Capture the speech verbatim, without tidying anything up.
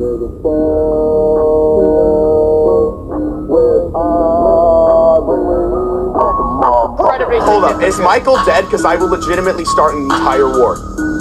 Hold up, is Michael dead? Because I will legitimately start an entire war.